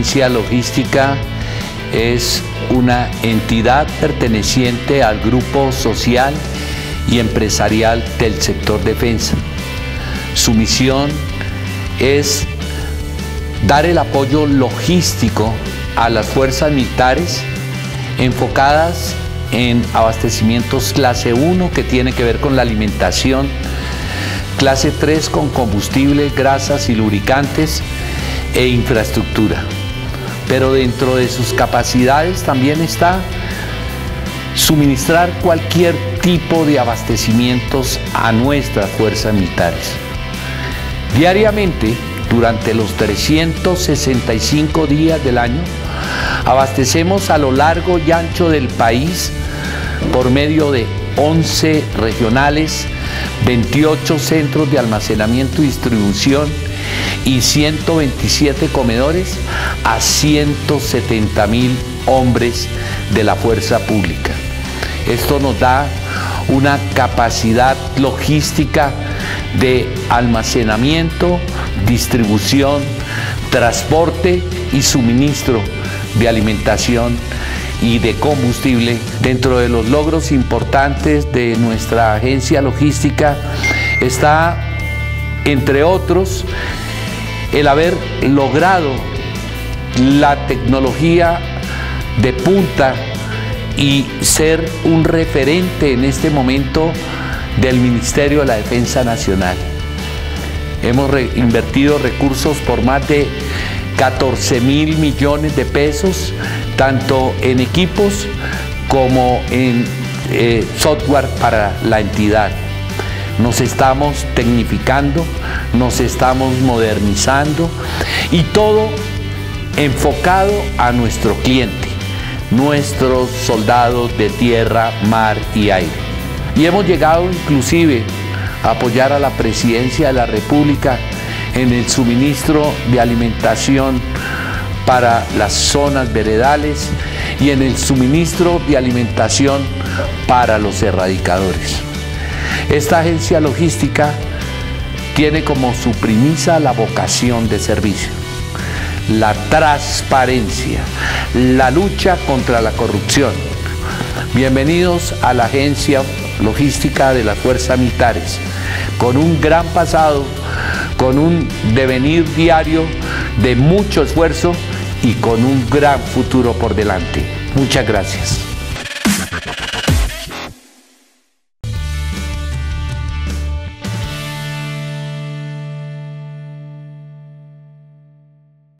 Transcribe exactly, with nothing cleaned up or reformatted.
Agencia Logística es una entidad perteneciente al grupo social y empresarial del sector defensa. Su misión es dar el apoyo logístico a las fuerzas militares enfocadas en abastecimientos clase uno, que tiene que ver con la alimentación, clase tres con combustible, grasas y lubricantes e infraestructura. Pero dentro de sus capacidades también está suministrar cualquier tipo de abastecimientos a nuestras fuerzas militares. Diariamente, durante los trescientos sesenta y cinco días del año, abastecemos a lo largo y ancho del país por medio de once regionales, veintiocho centros de almacenamiento y distribución y ciento veintisiete comedores a ciento setenta mil hombres de la fuerza pública. Esto nos da una capacidad logística de almacenamiento, distribución, transporte y suministro de alimentación y de combustible. Dentro de los logros importantes de nuestra agencia logística está, entre otros, el haber logrado la tecnología de punta y ser un referente en este momento del Ministerio de la Defensa Nacional. Hemos re- invertido recursos por más de catorce mil millones de pesos, tanto en equipos como en eh, software para la entidad. Nos estamos tecnificando, nos estamos modernizando y todo enfocado a nuestro cliente, nuestros soldados de tierra, mar y aire. Y hemos llegado inclusive a apoyar a la Presidencia de la República en el suministro de alimentación para las zonas veredales y en el suministro de alimentación para los erradicadores. Esta agencia logística tiene como su premisa la vocación de servicio, la transparencia, la lucha contra la corrupción. Bienvenidos a la Agencia Logística de las Fuerzas Militares, con un gran pasado, con un devenir diario de mucho esfuerzo y con un gran futuro por delante. Muchas gracias.